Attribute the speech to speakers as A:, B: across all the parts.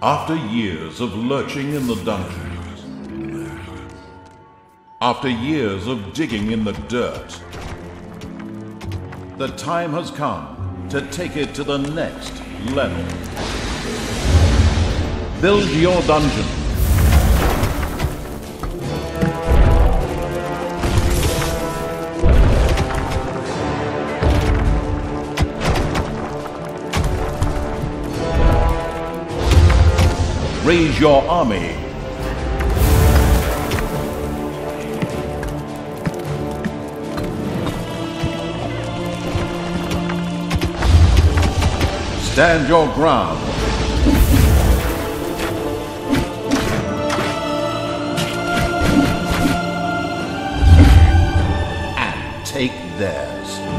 A: After years of lurching in the dungeons, after years of digging in the dirt, the time has come to take it to the next level. Build your dungeon. Raise your army. Stand your ground. And take theirs.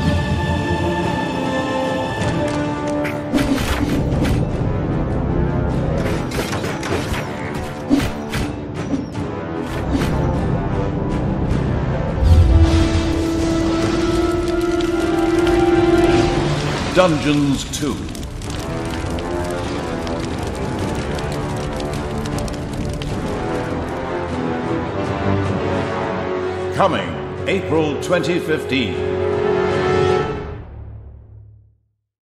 A: Dungeons 2. Coming April 2015.